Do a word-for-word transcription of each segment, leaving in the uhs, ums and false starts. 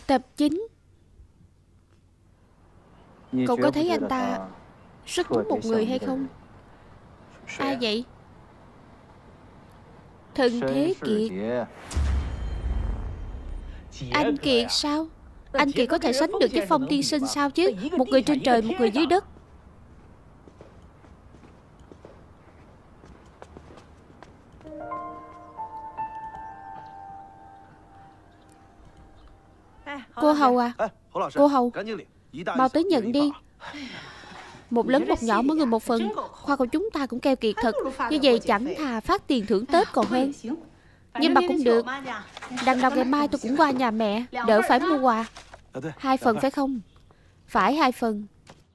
Tập chín. Cậu có thấy anh ta rất giống một người hay không? Ai vậy? Thần Thế Kiệt. Anh Kiệt sao? Anh Kiệt có thể sánh được với Phong tiên sinh sao chứ? Một người trên trời, một người dưới đất. Cô Hầu à, cô Hầu, mau tới nhận đi. Một lớn một nhỏ mỗi người một phần. Khoa của chúng ta cũng keo kiệt thật. Như vậy chẳng thà phát tiền thưởng Tết còn hơn. Nhưng mà cũng được. Đằng nào ngày mai tôi cũng qua nhà mẹ, đỡ phải mua quà. Hai phần phải không? Phải hai phần.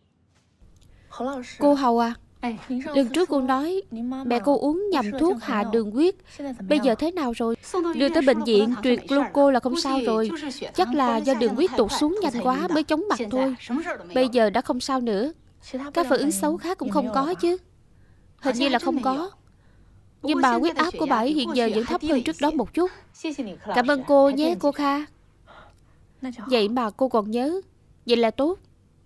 Cô Hầu à, lần trước cô nói mẹ cô uống nhầm thuốc hạ đường huyết. Bây giờ thế nào rồi? Đưa tới bệnh viện truyền gluco là không sao rồi. Chắc là do đường huyết tụt xuống nhanh quá mới chóng mặt thôi. Bây giờ đã không sao nữa. Các phản ứng xấu khác cũng không có chứ? Hình như là không có. Nhưng mà huyết áp của bà ấy hiện giờ vẫn thấp hơn trước đó một chút. Cảm ơn cô nhé cô Kha. Vậy mà cô còn nhớ. Vậy là tốt.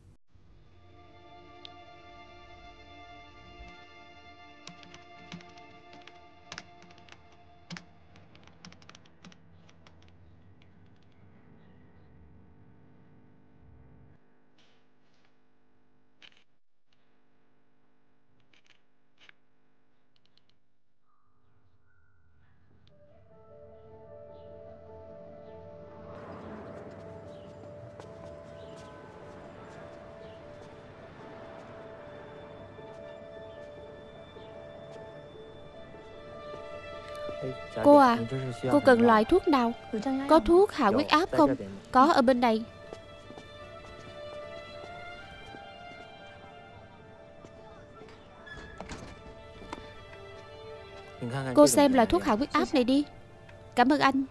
Cô à, cô cần loại thuốc nào? Có thuốc hạ huyết áp không? Có ở bên này. Cô xem loại thuốc hạ huyết áp này đi. Cảm ơn anh.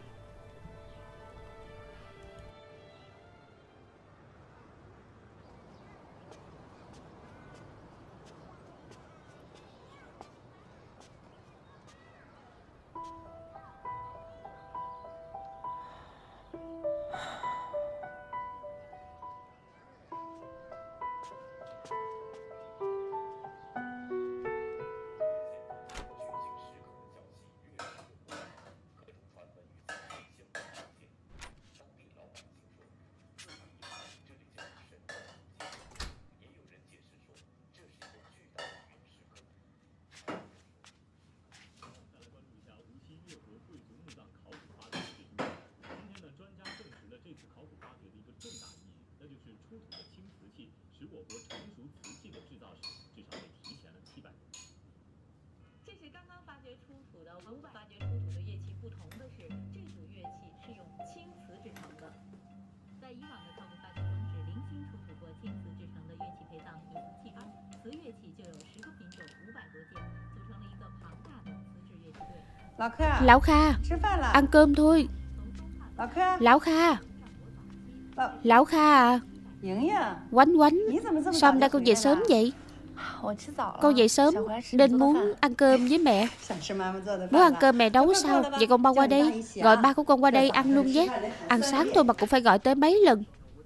Lão Kha, ăn cơm thôi. Lão Kha, Lão Kha à. Oánh Oánh, sao hôm nay con về sớm vậy? Con dậy sớm nên muốn ăn cơm với mẹ. Muốn ăn cơm mẹ nấu sao? Vậy con mau qua đây, gọi ba của con qua đây ăn luôn nhé. Ăn sáng thôi mà cũng phải gọi tới mấy lần.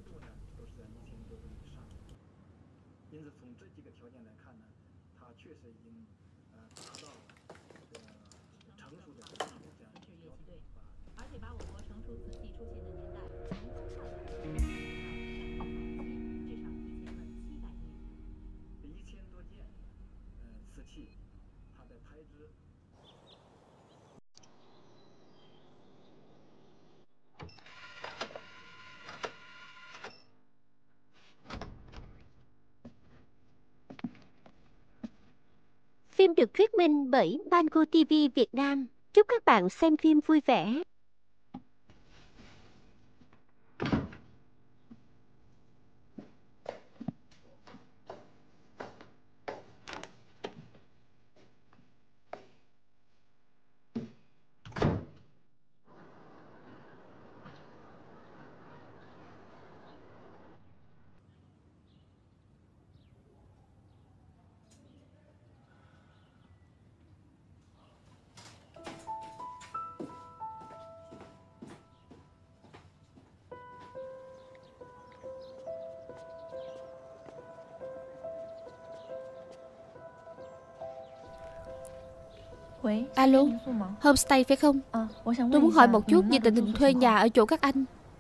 Phim được thuyết minh bởi Bango ti vi Việt Nam. Chúc các bạn xem phim vui vẻ. Alo, homestay phải không? Tôi muốn hỏi một chút về tình hình thuê nhà ở chỗ các anh.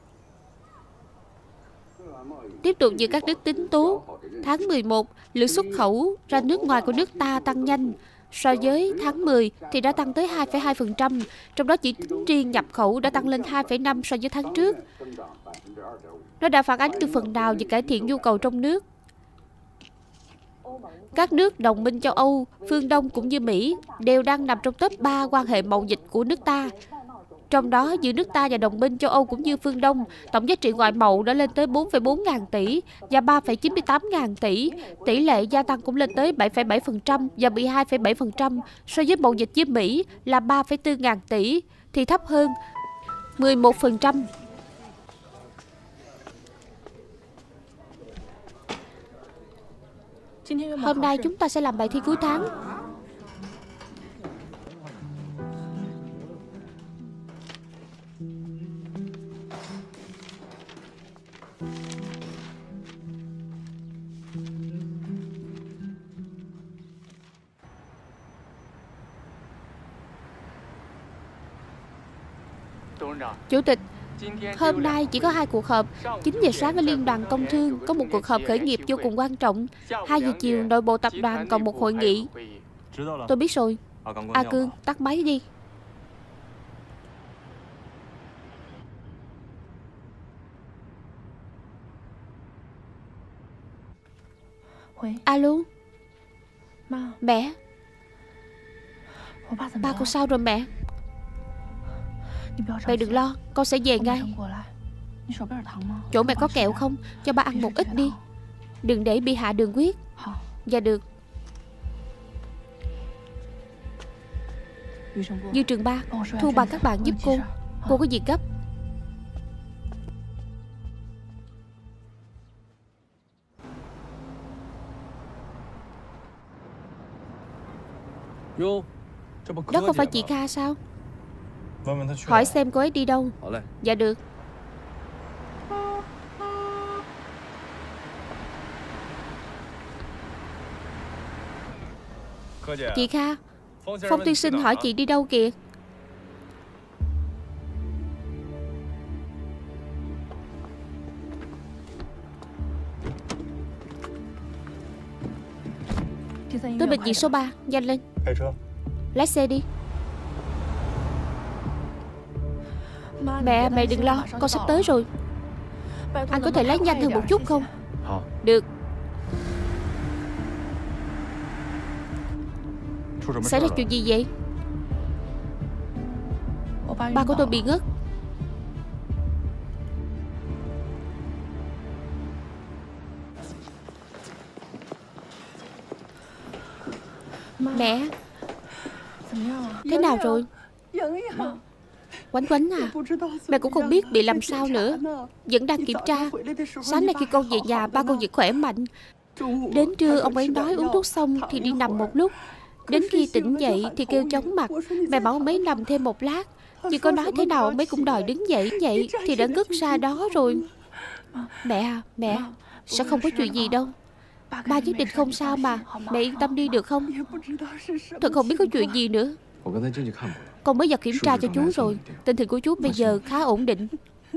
Tiếp tục như các nước tính tố, tháng mười một, lượng xuất khẩu ra nước ngoài của nước ta tăng nhanh. So với tháng mười thì đã tăng tới hai phẩy hai phần trăm, trong đó chỉ tính riêng nhập khẩu đã tăng lên hai phẩy năm so với tháng trước. Nó đã phản ánh được phần nào về cải thiện nhu cầu trong nước. Các nước đồng minh châu Âu, phương Đông cũng như Mỹ đều đang nằm trong top ba quan hệ mậu dịch của nước ta. Trong đó, giữa nước ta và đồng minh châu Âu cũng như phương Đông, tổng giá trị ngoại mậu đã lên tới bốn phẩy bốn ngàn tỷ và ba phẩy chín mươi tám ngàn tỷ. Tỷ lệ gia tăng cũng lên tới bảy phẩy bảy phần trăm và mười hai phẩy bảy phần trăm. So với mậu dịch với Mỹ là ba phẩy bốn ngàn tỷ thì thấp hơn mười một phần trăm. Hôm nay chúng ta sẽ làm bài thi cuối tháng. Chủ tịch, hôm nay chỉ có hai cuộc họp. chín giờ sáng ở Liên đoàn Công Thương có một cuộc họp khởi nghiệp vô cùng quan trọng. hai giờ chiều nội bộ tập đoàn còn một hội nghị. Tôi biết rồi. A Cương, tắt máy đi. Alo. Mẹ. Ba con sao rồi mẹ? Mẹ đừng lo, con sẽ về ngay. Chỗ mẹ có kẹo không? Cho ba ăn một ít đi. Đừng để bị hạ đường huyết. Dạ được. Dư Trường Ba, thu bằng các bạn giúp cô. Cô có việc gấp. Đó không phải chị Kha sao? Hỏi xem cô ấy đi đâu. Dạ được. Chị Kha, Phong tiên sinh hỏi chị đi đâu kìa. Tới bệnh viện số ba, nhanh lên. Lái xe đi. Mẹ, mẹ đừng lo, con sắp tới rồi. Anh có thể lái nhanh hơn một chút không? Được. Xảy ra chuyện gì vậy? Ba của tôi bị ngất. Mẹ, thế nào rồi? Quánh Quánh à, mẹ cũng không biết bị làm sao nữa. Vẫn đang kiểm tra. Sáng nay khi con về nhà, ba con vẫn khỏe mạnh. Đến trưa ông ấy nói uống thuốc xong thì đi nằm một lúc. Đến khi tỉnh dậy thì kêu chóng mặt. Mẹ bảo ông ấy nằm thêm một lát. Nhưng có nói thế nào ông ấy cũng đòi đứng dậy. Vậy thì đã ngất ra đó rồi. Mẹ à, mẹ, sẽ không có chuyện gì đâu. Ba nhất định không sao mà. Mẹ yên tâm đi được không? Thật không biết có chuyện gì nữa. Con mới vào kiểm tra cho chú rồi. Tình hình của chú bây giờ khá ổn định.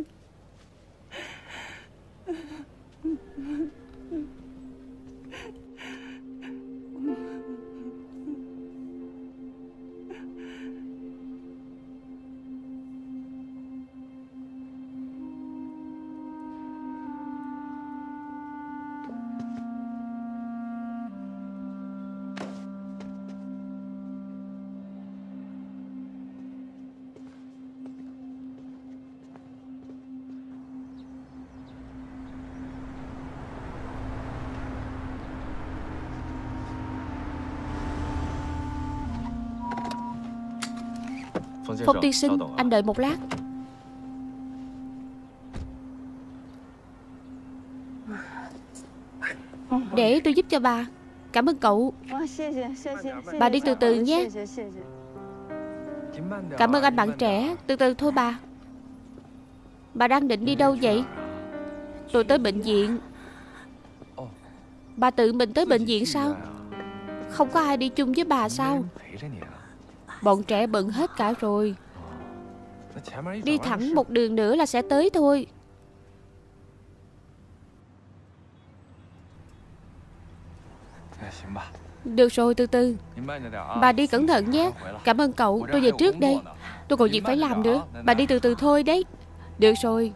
Phong tiên sinh, anh đợi một lát. Để tôi giúp cho bà. Cảm ơn cậu. Bà đi từ từ nhé. Cảm ơn anh bạn trẻ. Từ từ thôi bà. Bà đang định đi đâu vậy? Tôi tới bệnh viện. Bà tự mình tới bệnh viện sao? Không có ai đi chung với bà sao? Bọn trẻ bận hết cả rồi. Đi thẳng một đường nữa là sẽ tới thôi. Được rồi, từ từ. Bà đi cẩn thận nhé. Cảm ơn cậu, tôi về trước đây. Tôi còn việc phải làm nữa. Bà đi từ từ thôi đấy. Được rồi.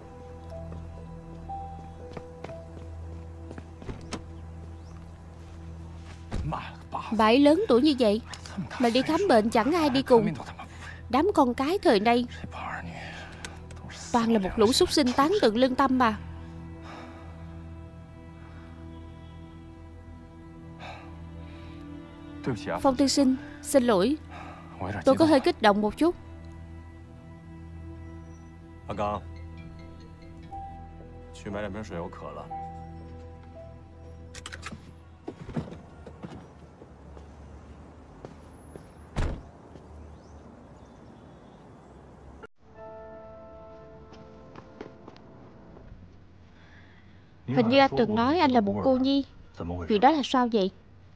Bà ấy lớn tuổi như vậy mà đi khám bệnh chẳng ai đi cùng. Đám con cái thời nay toàn là một lũ súc sinh tán tận lương tâm mà. Phong tiên sinh, xin lỗi, tôi có hơi kích động một chút. A Gang,去买两瓶水，我渴了。 Hình như anh từng nói anh là một cô nhi. Chuyện đó là sao vậy?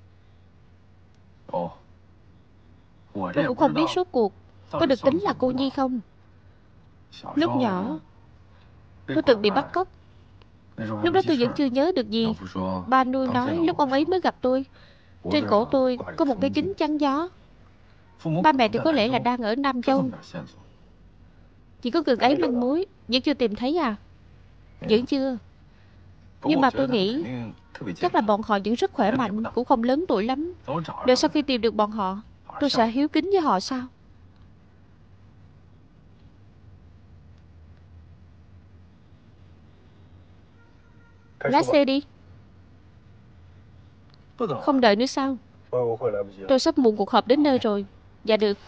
Tôi cũng không biết số cuộc có được tính là cô nhi không. Lúc nhỏ tôi từng bị bắt cóc. Lúc đó tôi vẫn chưa nhớ được gì. Ba nuôi nói lúc ông ấy mới gặp tôi, trên cổ tôi có một cái kính chắn gió. Ba mẹ thì có lẽ là đang ở Nam Châu. Chỉ có gần ấy manh mối. Vẫn chưa tìm thấy à? Vẫn chưa. Nhưng mà tôi nghĩ chắc là bọn họ vẫn rất khỏe mạnh, cũng không lớn tuổi lắm. Đợi sau khi tìm được bọn họ, tôi sẽ hiếu kính với họ sao? Lái xe đi. Không đợi nữa sao? Tôi sắp muộn cuộc họp đến nơi rồi. Dạ được.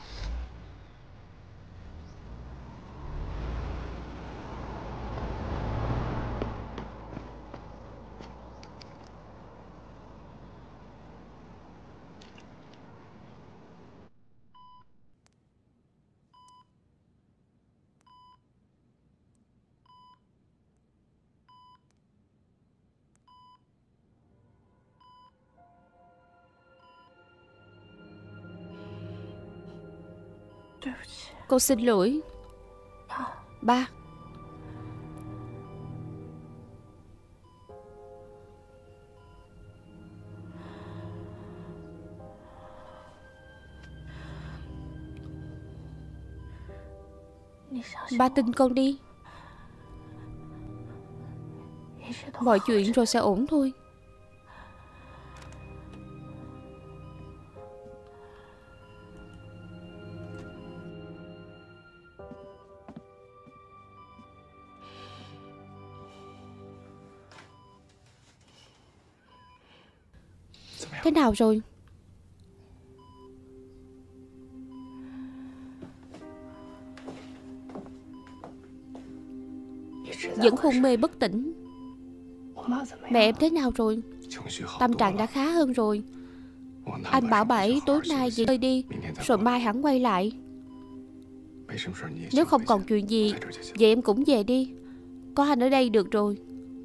Cô xin lỗi. Ba. Ba tin con đi. Mọi chuyện rồi sẽ ổn thôi. Thế nào rồi? Vẫn hôn mê bất tỉnh. Mẹ em thế nào rồi? Tâm trạng đã khá hơn rồi. Anh bảo bà ấy tối nay về chơi đi, rồi mai hẳn quay lại. Nếu không còn chuyện gì, vậy em cũng về đi. Có anh ở đây được rồi.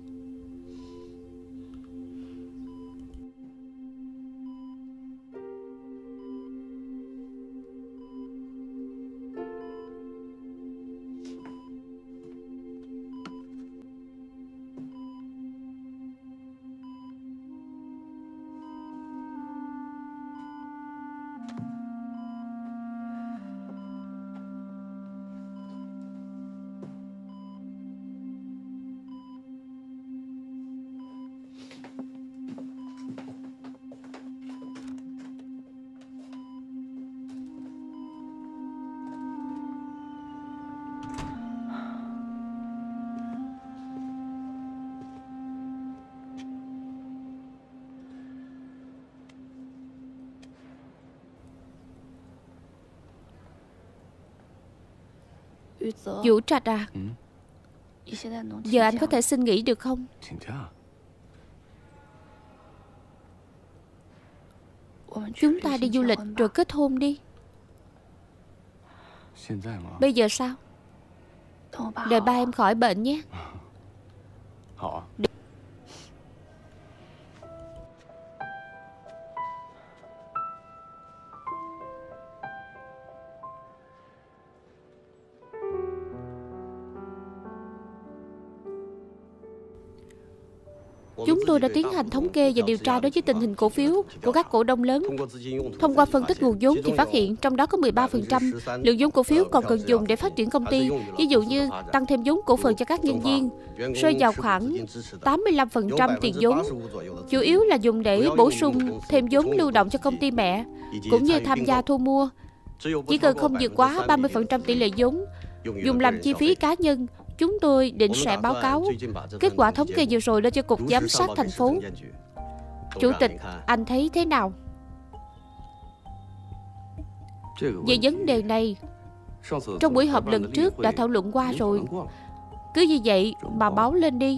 Vũ Trạch à, giờ anh có thể xin nghỉ được không? Chúng ta đi du lịch rồi kết hôn đi. Bây giờ sao? Đợi ba em khỏi bệnh nhé. Được. Chúng tôi đã tiến hành thống kê và điều tra đối với tình hình cổ phiếu của các cổ đông lớn. Thông qua phân tích nguồn vốn thì phát hiện trong đó có mười ba phần trăm lượng vốn cổ phiếu còn cần dùng để phát triển công ty, ví dụ như tăng thêm vốn cổ phần cho các nhân viên, rơi vào khoảng tám mươi lăm phần trăm tiền vốn, chủ yếu là dùng để bổ sung thêm vốn lưu động cho công ty mẹ, cũng như tham gia thu mua. Chỉ cần không vượt quá ba mươi phần trăm tỷ lệ vốn dùng làm chi phí cá nhân, chúng tôi định sẽ báo cáo kết quả thống kê vừa rồi lên cho Cục Giám sát thành phố. Chủ tịch, anh thấy thế nào? Về vấn đề này, trong buổi họp lần trước đã thảo luận qua rồi. Cứ như vậy mà báo lên đi.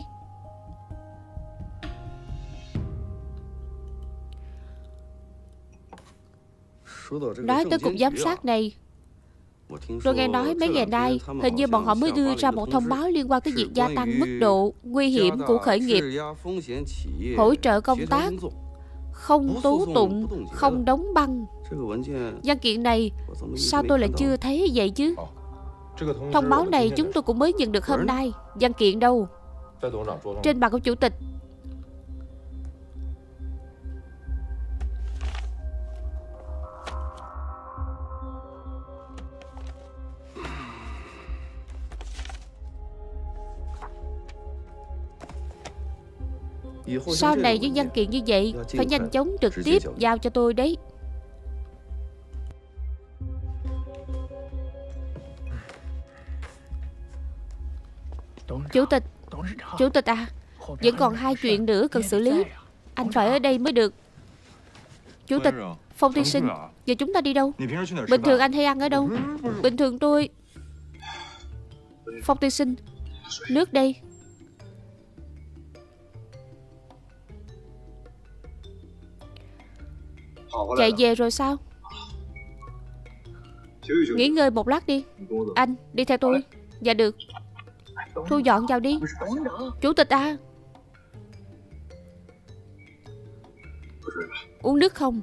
Nói tới Cục Giám sát này, tôi nghe nói mấy ngày nay hình như bọn họ mới đưa ra một thông báo liên quan tới việc gia tăng mức độ nguy hiểm của khởi nghiệp, hỗ trợ công tác, không tố tụng, không đóng băng. Văn kiện này sao tôi lại chưa thấy vậy chứ? Thông báo này chúng tôi cũng mới nhận được hôm nay. Văn kiện đâu? Trên bàn của chủ tịch. Sau này những văn kiện như vậy phải nhanh chóng trực tiếp giao cho tôi đấy. Chủ tịch, Chủ tịch à, vẫn còn hai chuyện nữa cần xử lý. Anh phải ở đây mới được. Chủ tịch, Phong tiên sinh, giờ chúng ta đi đâu? Bình thường anh hay ăn ở đâu? Bình thường tôi... Phong tiên sinh, nước đây. Chạy về rồi sao? Nghỉ ngơi một lát đi. Anh, đi theo tôi. Dạ được. Thu dọn vào đi. Chủ tịch à, uống nước không?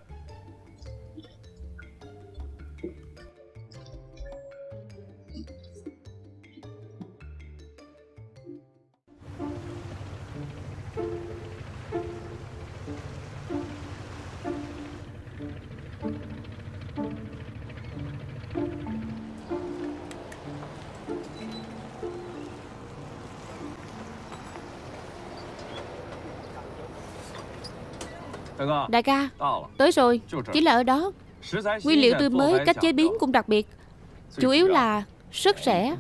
Đại ca, tới rồi. Chỉ là ở đó. Nguyên liệu tươi mới, cách chế biến cũng đặc biệt. Chủ yếu là rất rẻ.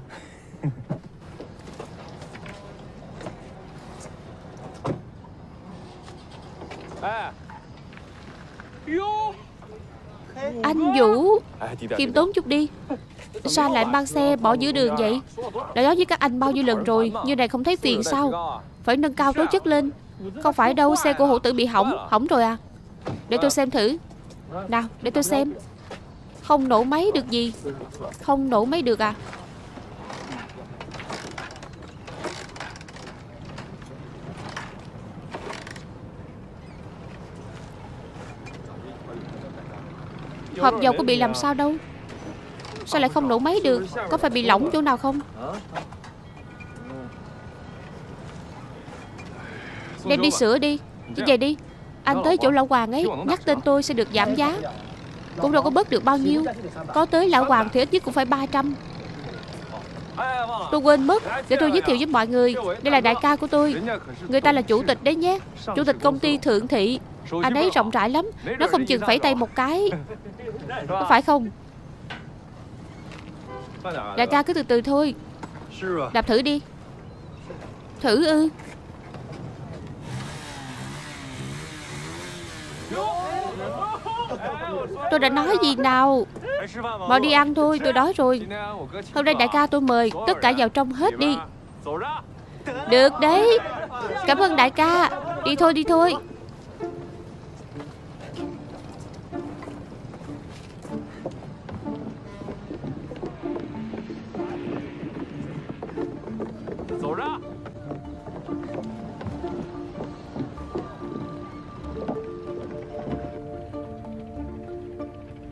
Anh Vũ, khiêm tốn chút đi. Sao lại mang xe bỏ giữa đường vậy? Đã nói với các anh bao nhiêu lần rồi, như này không thấy phiền sao? Phải nâng cao tố chất lên. Không phải đâu, xe của hộ tử bị hỏng. Hỏng rồi à? Để tôi xem thử. Nào, để tôi xem. Không nổ máy được gì? Không nổ máy được à? Hộp dầu có bị làm sao đâu. Sao lại không nổ máy được? Có phải bị lỏng chỗ nào không? Đem đi sửa đi. Chỉ về đi. Anh tới chỗ lão Hoàng ấy, nhắc tên tôi sẽ được giảm giá. Cũng đâu có bớt được bao nhiêu. Có tới lão Hoàng thì ít nhất cũng phải ba trăm. Tôi quên mất. Để tôi giới thiệu với mọi người. Đây là đại ca của tôi. Người ta là chủ tịch đấy nhé. Chủ tịch công ty Thượng Thị. Anh ấy rộng rãi lắm. Nó không chừng phẩy tay một cái. Có phải không? Đại ca cứ từ từ thôi. Đạp thử đi. Thử ư? Tôi đã nói gì nào? Mau đi ăn thôi, tôi đói rồi. Hôm nay đại ca tôi mời, tất cả vào trong hết đi. Được đấy. Cảm ơn đại ca. Đi thôi, đi thôi.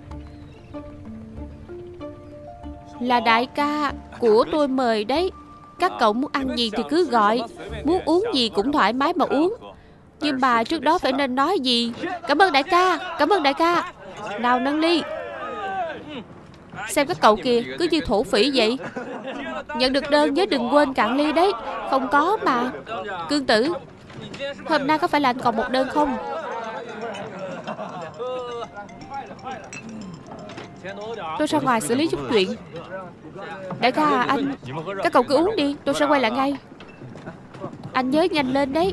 Là đại ca của tôi mời đấy. Các cậu muốn ăn gì thì cứ gọi, muốn uống gì cũng thoải mái mà uống. Nhưng mà trước đó phải nên nói gì. Cảm ơn đại ca, cảm ơn đại ca. Nào nâng ly. Xem các cậu kìa, cứ như thổ phỉ vậy. Nhận được đơn nhớ đừng quên cạn ly đấy. Không có mà. Cương tử, hôm nay có phải là anh còn một đơn không? Tôi ra ngoài xử lý chút chuyện. Đại ca à, anh. Các cậu cứ uống đi, tôi sẽ quay lại ngay. Anh nhớ nhanh lên đấy.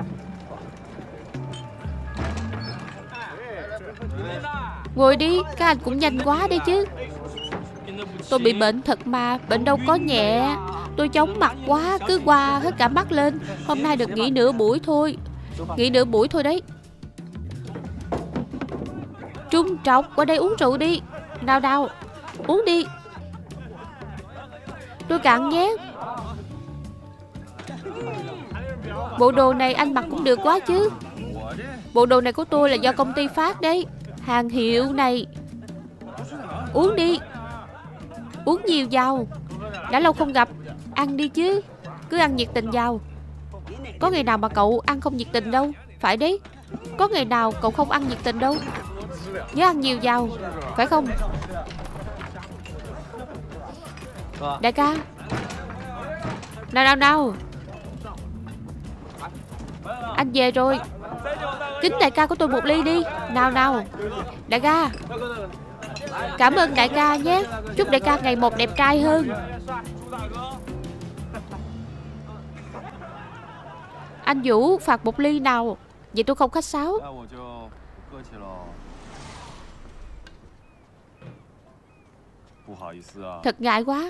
Ngồi đi, các anh cũng nhanh quá đấy chứ. Tôi bị bệnh thật mà, bệnh đâu có nhẹ. Tôi chóng mặt quá, cứ qua hết cả mắt lên. Hôm nay được nghỉ nửa buổi thôi. Nghỉ nửa buổi thôi đấy. Trung Trọc, qua đây uống rượu đi. Nào nào, uống đi. Tôi cạn nhé. Bộ đồ này anh mặc cũng được quá chứ. Bộ đồ này của tôi là do công ty phát đấy. Hàng hiệu này. Uống đi. Uống nhiều vào. Đã lâu không gặp. Ăn đi chứ. Cứ ăn nhiệt tình vào. Có ngày nào mà cậu ăn không nhiệt tình đâu. Phải đấy. Có ngày nào cậu không ăn nhiệt tình đâu. Nhớ ăn nhiều vào. Phải không? Đại ca. Nào nào nào. Anh về rồi. Kính đại ca của tôi một ly đi. Nào nào. Đại ca. Cảm ơn đại ca nhé. Chúc đại ca ngày một đẹp trai hơn. Anh Vũ phạt một ly nào. Vậy tôi không khách sáo. Thật ngại quá.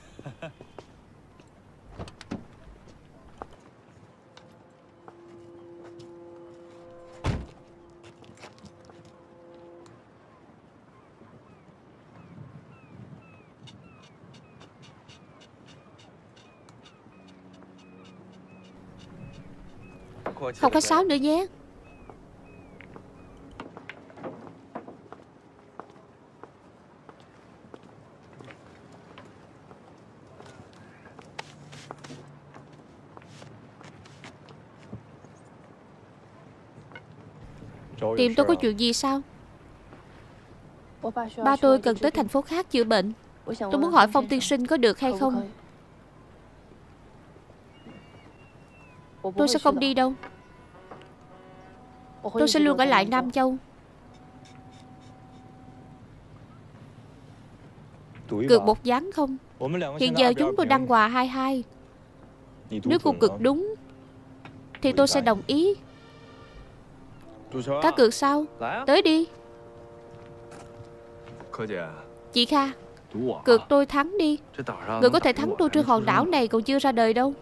Không khách sáo nữa nhé. Tìm tôi có chuyện gì sao? Ba tôi cần tới thành phố khác chữa bệnh. Tôi muốn hỏi Phong tiên sinh có được hay không? Tôi sẽ không đi đâu. Tôi sẽ luôn ở lại Nam Châu. Cược một ván không? Hiện giờ chúng tôi đang hòa hai hai. Nếu cô cược đúng thì tôi sẽ đồng ý. Cá cược sao? Tới đi. Chị Kha, cược tôi thắng đi. Người có thể thắng tôi trên hòn đảo này còn chưa ra đời đâu.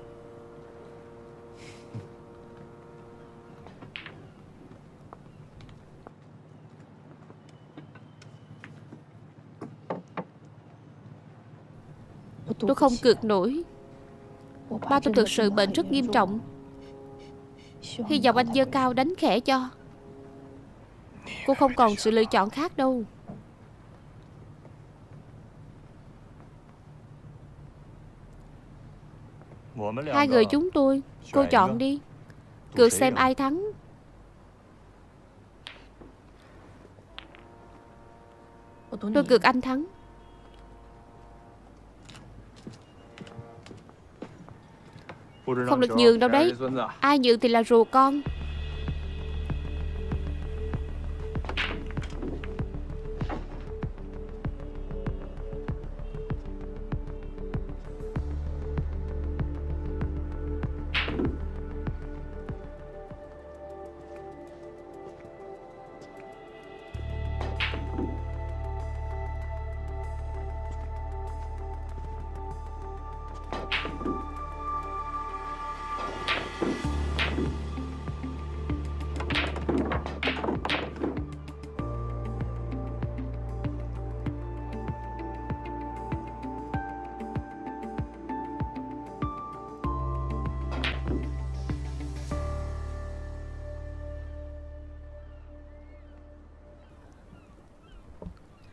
Tôi không cược nổi. Ba tôi thực sự bệnh rất nghiêm trọng. Hy vọng anh giơ cao đánh khẽ cho. Cô không còn sự lựa chọn khác đâu. Hai người chúng tôi. Cô chọn đi. Cược xem ai thắng. Tôi cược anh thắng. Không được nhường đâu đấy. Ai nhường thì là rùa con.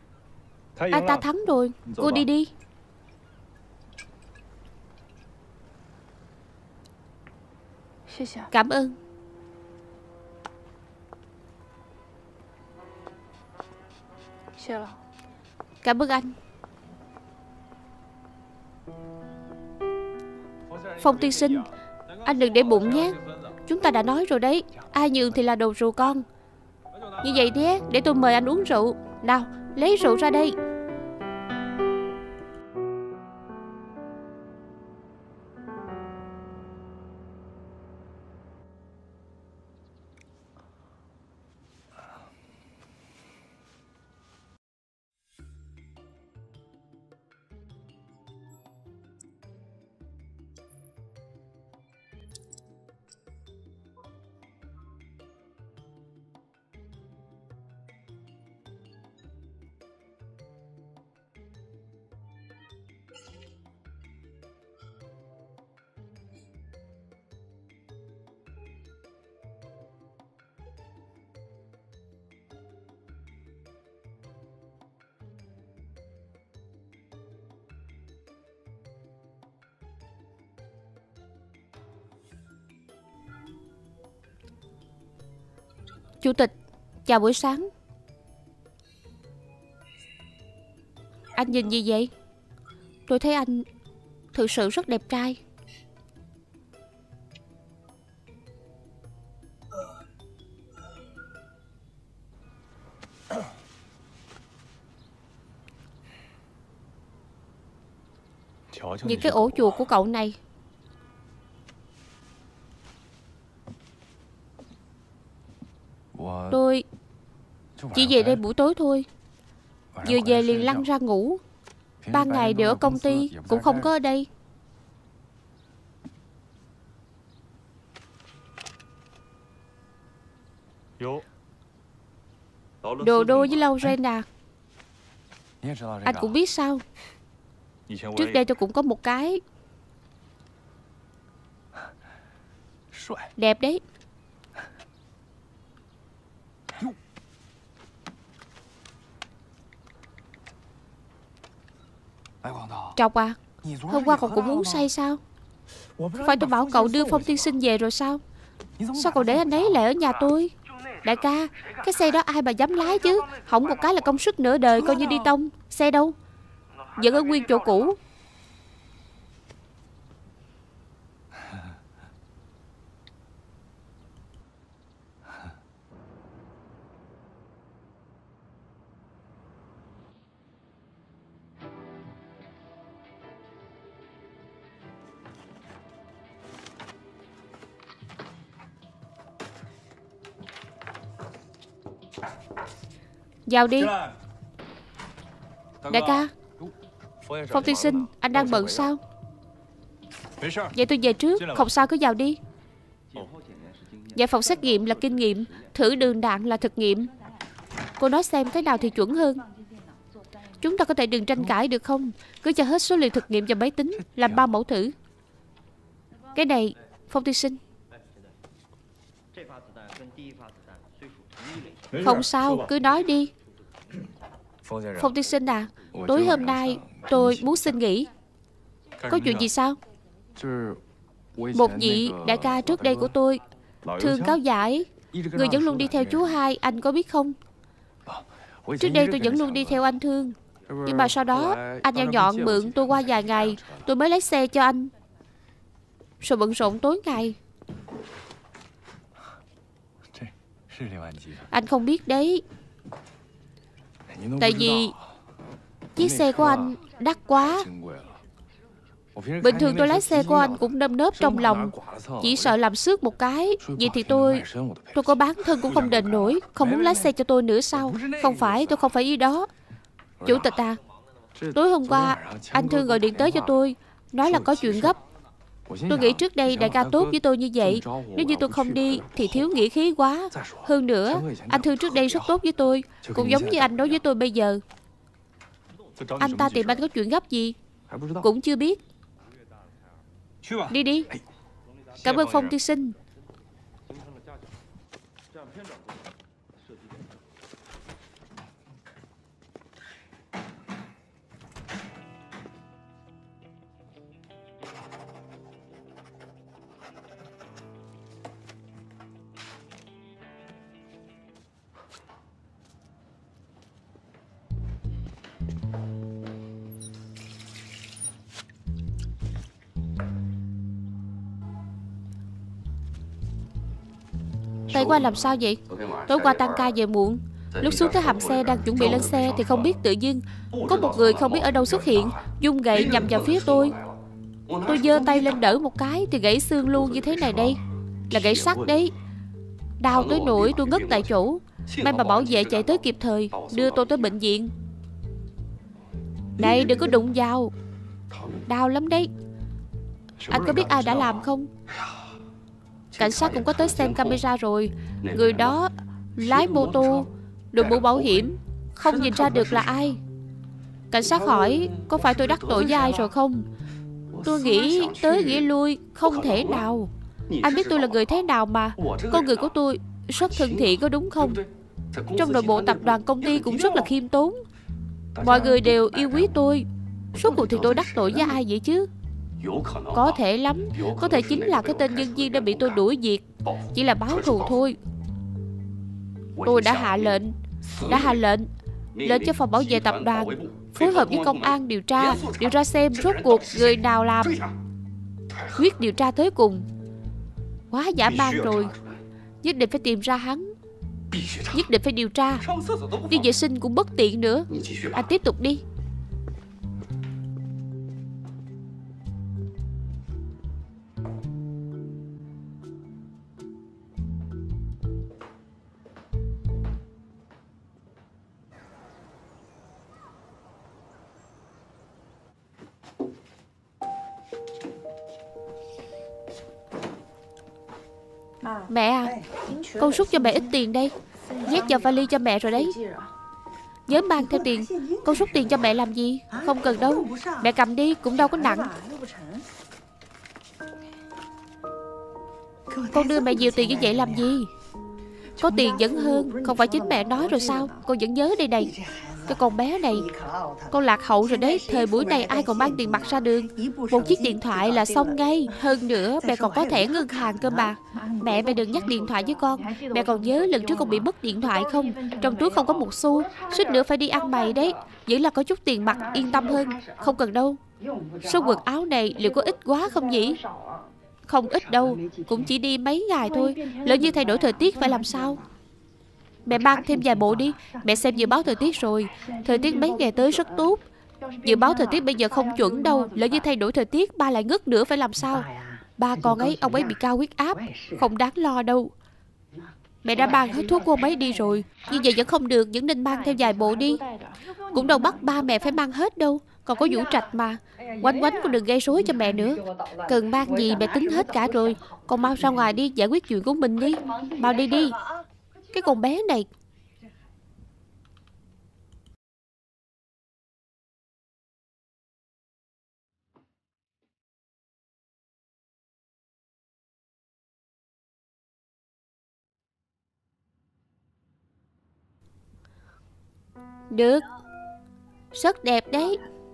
Anh ta thắng rồi. Cô đi đi. Cảm ơn. Cảm ơn anh. Phong tiên sinh, anh đừng để bụng nhé. Chúng ta đã nói rồi đấy, ai nhường thì là đồ rượu con. Như vậy nhé, để tôi mời anh uống rượu. Nào, lấy rượu ra đây. Chủ tịch, chào buổi sáng. Anh nhìn gì vậy? Tôi thấy anh thực sự rất đẹp trai. Những cái ổ chuột của cậu này. Tôi chỉ về đây buổi tối thôi. Vừa về liền lăn ra ngủ. Ban ngày đều ở công ty, cũng không có ở đây. Đồ đô với Lauren à? Anh cũng biết sao? Trước đây tôi cũng có một cái. Đẹp đấy. Trọc à, hôm qua cậu cũng uống say sao? Phải tôi bảo cậu đưa Phong tiên sinh về rồi sao? Sao cậu để anh ấy lại ở nhà tôi? Đại ca, cái xe đó ai mà dám lái chứ? Hỏng một cái là công sức nửa đời coi như đi tông. Xe đâu? Vẫn ở nguyên chỗ cũ. Vào đi. Đại ca, Phong tiên sinh, anh đang bận sao? Vậy tôi về trước. Không sao, cứ vào đi. Dạ, phòng xét nghiệm là kinh nghiệm, thử đường đạn là thực nghiệm. Cô nói xem cái nào thì chuẩn hơn. Chúng ta có thể đừng tranh cãi được không? Cứ cho hết số liệu thực nghiệm vào máy tính, làm ba mẫu thử. Cái này, Phong tiên sinh. Không sao, cứ nói đi. Phong tiên sinh à, tối hôm nay tôi muốn xin nghỉ. Có chuyện gì sao? Một vị đại ca trước đây của tôi, Thương Cáo Giải, người vẫn luôn đi theo chú hai, anh có biết không? Trước đây tôi vẫn luôn đi theo anh Thương. Nhưng mà sau đó anh nhao nhọn mượn tôi qua vài ngày, tôi mới lấy xe cho anh. Rồi bận rộn tối ngày. Anh không biết đấy. Tại vì chiếc xe của anh đắt quá. Bình thường tôi lái xe của anh cũng nơm nớp trong lòng, chỉ sợ làm xước một cái. Vậy thì tôi Tôi có bán thân cũng không đền nổi. Không muốn lái xe cho tôi nữa sao? Không phải, tôi không phải ý đó. Chủ tịch à, tối hôm qua anh Thương gọi điện tới cho tôi, nói là có chuyện gấp. Tôi nghĩ trước đây đại ca tốt với tôi như vậy, nếu như tôi không đi thì thiếu nghĩa khí quá. Hơn nữa, anh Thương trước đây rất tốt với tôi, cũng giống như anh đối với tôi bây giờ. Anh ta tìm anh có chuyện gấp gì? Cũng chưa biết. Đi đi. Cảm ơn Phong tiên sinh. Tay của anh làm sao vậy? Tối qua tăng ca về muộn, lúc xuống tới hầm xe đang chuẩn bị lên xe thì không biết tự dưng có một người không biết ở đâu xuất hiện, vung gậy nhằm vào phía tôi. Tôi giơ tay lên đỡ một cái thì gãy xương luôn như thế này đây. Là gãy sắt đấy. Đau tới nỗi tôi ngất tại chỗ. May mà bảo vệ chạy tới kịp thời, đưa tôi tới bệnh viện. Này, đừng có đụng vào, đau lắm đấy. Anh có biết ai đã làm không? Cảnh sát cũng có tới xem camera rồi. Người đó lái mô tô, đội mũ bảo hiểm, không nhìn ra được là ai. Cảnh sát hỏi có phải tôi đắc tội với ai rồi không? Tôi nghĩ tới nghĩ lui, không thể nào. Anh biết tôi là người thế nào mà. Con người của tôi rất thân thiện, có đúng không? Trong nội bộ tập đoàn công ty cũng rất là khiêm tốn. Mọi người đều yêu quý tôi. Suốt cuộc thì tôi đắc tội với ai vậy chứ? Có thể lắm. Có thể chính là cái tên nhân viên đã bị tôi đuổi việc. Chỉ là báo thù thôi. Tôi đã hạ lệnh Đã hạ lệnh Lệnh cho phòng bảo vệ tập đoàn phối hợp với công an điều tra Điều tra xem rốt cuộc người nào làm. Quyết điều tra tới cùng. Quá dã man rồi. Nhất định phải tìm ra hắn. Nhất định phải điều tra. Đi vệ sinh cũng bất tiện nữa. Anh tiếp tục đi. Mẹ à, con rút cho mẹ ít tiền đây. Nhét vào vali cho mẹ rồi đấy. Nhớ mang theo tiền. Con rút tiền cho mẹ làm gì? Không cần đâu. Mẹ cầm đi, cũng đâu có nặng. Con đưa mẹ nhiều tiền như vậy làm gì? Có tiền vẫn hơn. Không phải chính mẹ nói rồi sao? Con vẫn nhớ đây này. Cái con bé này, con lạc hậu rồi đấy. Thời buổi này ai còn mang tiền mặt ra đường. Một chiếc điện thoại là xong ngay. Hơn nữa mẹ còn có thẻ ngân hàng cơ mà. Mẹ mẹ đừng nhắc điện thoại với con. Mẹ còn nhớ lần trước con bị mất điện thoại không? Trong túi không có một xu. Suýt nữa phải đi ăn mày đấy. Vẫn là có chút tiền mặt yên tâm hơn. Không cần đâu. Số quần áo này liệu có ít quá không nhỉ? Không ít đâu. Cũng chỉ đi mấy ngày thôi. Lỡ như thay đổi thời tiết phải làm sao? Mẹ mang thêm vài bộ đi. Mẹ xem dự báo thời tiết rồi. Thời tiết mấy ngày tới rất tốt. Dự báo thời tiết bây giờ không chuẩn đâu. Lỡ như thay đổi thời tiết ba lại ngất nữa phải làm sao? Ba con ấy, ông ấy bị cao huyết áp. Không đáng lo đâu. Mẹ đã mang hết thuốc của ông ấy đi rồi. Như vậy vẫn không được. Vẫn nên mang thêm vài bộ đi. Cũng đâu bắt ba mẹ phải mang hết đâu. Còn có Vũ Trạch mà. Quánh quánh cũng đừng gây rối cho mẹ nữa. Cần mang gì mẹ tính hết cả rồi. Con mau ra ngoài đi giải quyết chuyện của mình đi. Mau đi đi. Cái con bé này. Được. Rất đẹp đấy.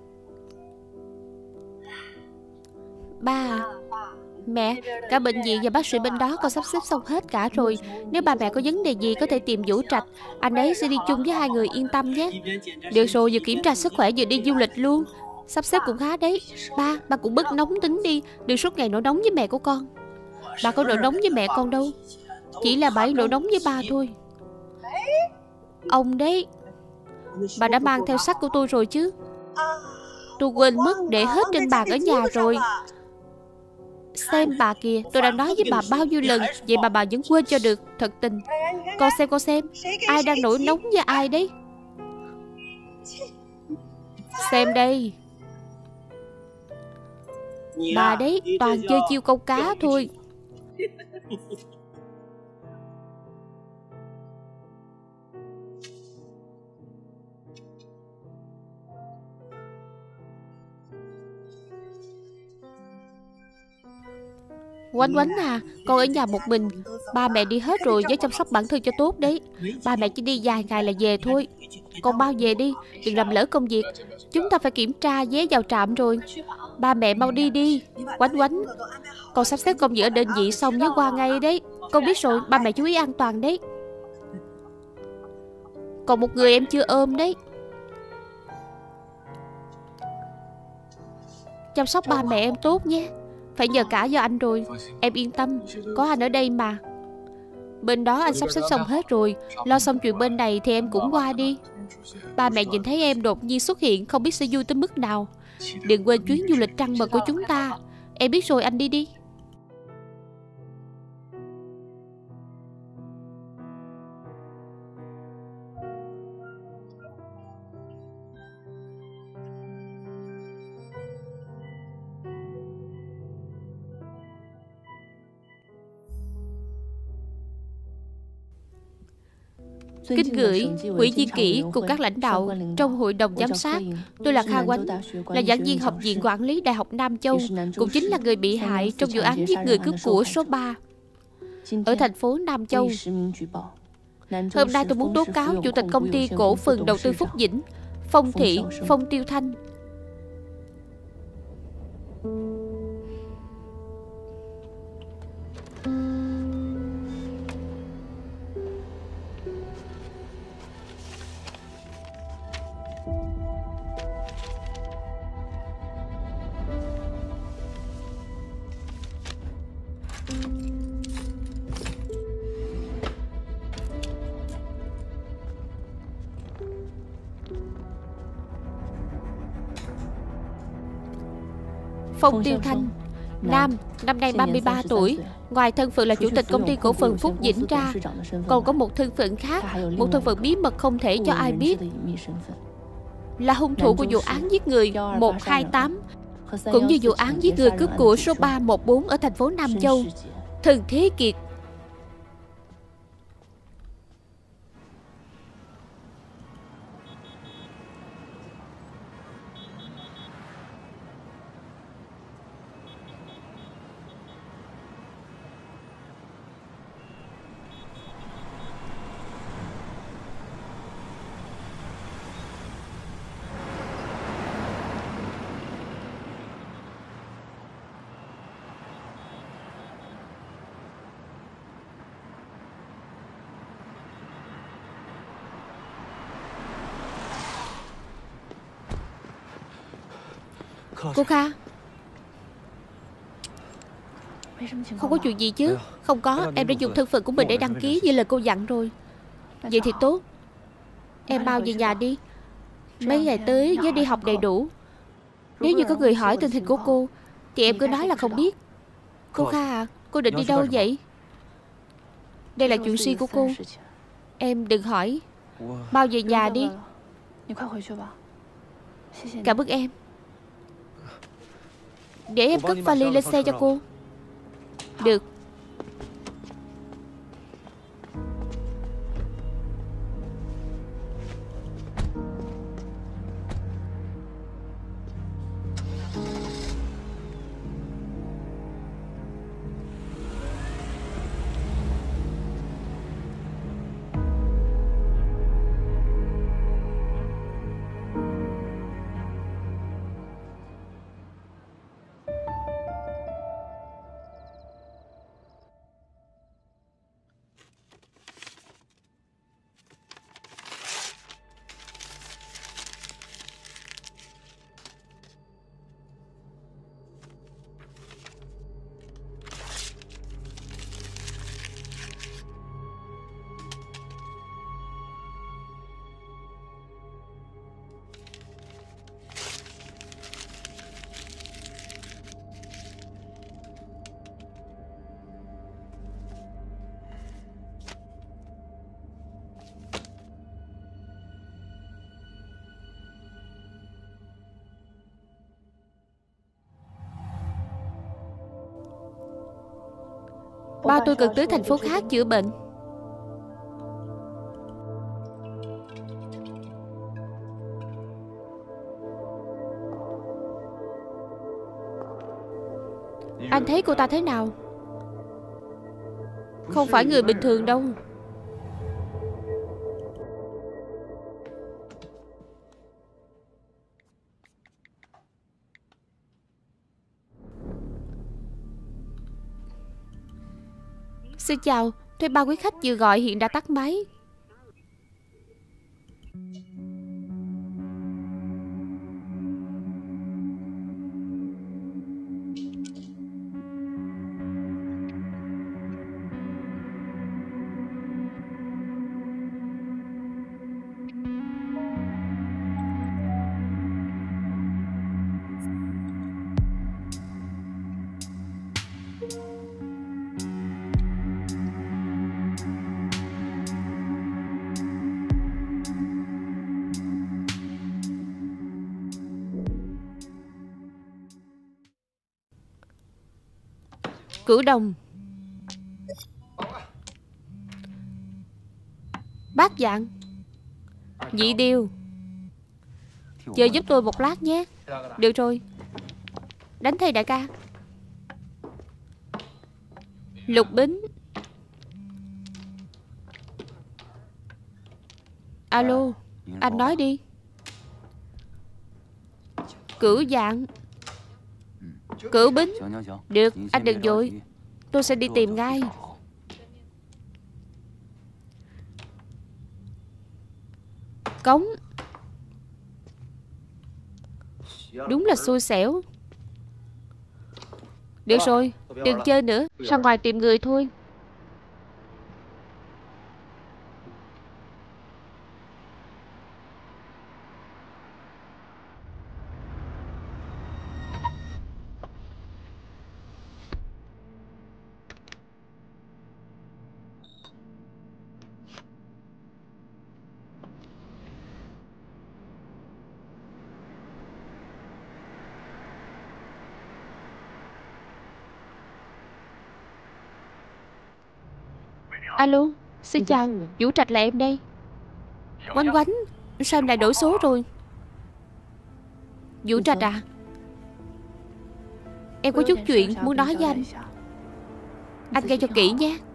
Ba, mẹ, cả bệnh viện và bác sĩ bên đó con sắp xếp xong hết cả rồi. Nếu ba mẹ có vấn đề gì có thể tìm Vũ Trạch. Anh ấy sẽ đi chung với hai người, yên tâm nhé. Được rồi, vừa kiểm tra sức khỏe vừa đi du lịch luôn. Sắp xếp cũng khá đấy. Ba, ba cũng bớt nóng tính đi. Đừng suốt ngày nổi nóng với mẹ của con. Bà có nổi nóng với mẹ con đâu. Chỉ là bà nổi nóng với ba thôi. Ông đấy. Bà đã mang theo sách của tôi rồi chứ? Tôi quên mất để hết trên bàn ở nhà rồi. Xem bà kìa, tôi đã nói với bà bao nhiêu lần. Vậy mà bà vẫn quên cho được. Thật tình. Con xem con xem. Ai đang nổi nóng với ai đấy? Xem đây. Bà đấy, toàn chơi chiêu câu cá thôi. Quánh quánh à, con ở nhà một mình. Ba mẹ đi hết rồi, nhớ chăm sóc bản thân cho tốt đấy. Ba mẹ chỉ đi vài ngày là về thôi. Con mau về đi, đừng làm lỡ công việc. Chúng ta phải kiểm tra vé vào trạm rồi. Ba mẹ mau đi đi. Quánh quánh, con sắp xếp công việc ở đơn vị xong nhớ qua ngay đấy. Con biết rồi, ba mẹ chú ý an toàn đấy. Còn một người em chưa ôm đấy. Chăm sóc ba mẹ em tốt nhé. Phải nhờ cả do anh rồi. Em yên tâm, có anh ở đây mà. Bên đó anh sắp xếp xong hết rồi. Lo xong chuyện bên này thì em cũng qua đi. Ba mẹ nhìn thấy em đột nhiên xuất hiện, không biết sẽ vui tới mức nào. Đừng quên chuyến du lịch trăng mật của chúng ta. Em biết rồi, anh đi đi. Kính gửi Quỹ Di Kỷ cùng các lãnh đạo trong hội đồng giám sát. Tôi là Kha Oánh, là giảng viên học viện quản lý Đại học Nam Châu, cũng chính là người bị hại trong vụ án giết người cướp của số ba ở thành phố Nam Châu. Hôm nay tôi muốn tố cáo chủ tịch công ty cổ phần đầu tư Phúc Dĩnh, Phong Thị, Phong Tiêu Thanh. Phong Tiêu Thanh, nam, năm nay ba mươi ba tuổi. Ngoài thân phận là chủ tịch công ty cổ phần Phúc Dĩnh ra, còn có một thân phận khác, một thân phận bí mật không thể cho ai biết, là hung thủ của vụ án giết người một hai tám, cũng như vụ án giết người cướp của số ba một bốn ở thành phố Nam Châu. Thần Thế Kiệt. Cô Kha, không có chuyện gì chứ? Không có, em đã dùng thân phận của mình để đăng ký như lời cô dặn rồi. Vậy thì tốt. Em mau về nhà đi. Mấy ngày tới nhớ đi học đầy đủ. Nếu như có người hỏi tình hình của cô thì em cứ nói là không biết. Cô Kha à, cô định đi đâu vậy? Đây là chuyện riêng của cô. Em đừng hỏi. Mau về nhà đi. Cảm ơn em. Để em cất vali lên xe cho cô. Được. Ba tôi cần tới thành phố khác chữa bệnh. Anh thấy cô ta thế nào? Không phải người bình thường đâu. Xin chào, thuê ba quý khách vừa gọi hiện đã tắt máy. Cửu đồng. Bát dạng. Nhị điêu. Chờ giúp tôi một lát nhé. Được rồi. Đánh thay đại ca. Lục bính. Alo, anh nói đi. Cửu dạng. Cửu bính. Được, anh đừng vội. Tôi sẽ đi tìm ngay. Cống. Đúng là xui xẻo. Được rồi, đừng chơi nữa. Ra ngoài tìm người thôi. Alo, xin chào. Vũ Trạch là em đây. Quánh quánh, sao em lại đổi số rồi? Vũ Trạch à, em có chút chuyện muốn nói với anh. Anh nghe cho kỹ nhé.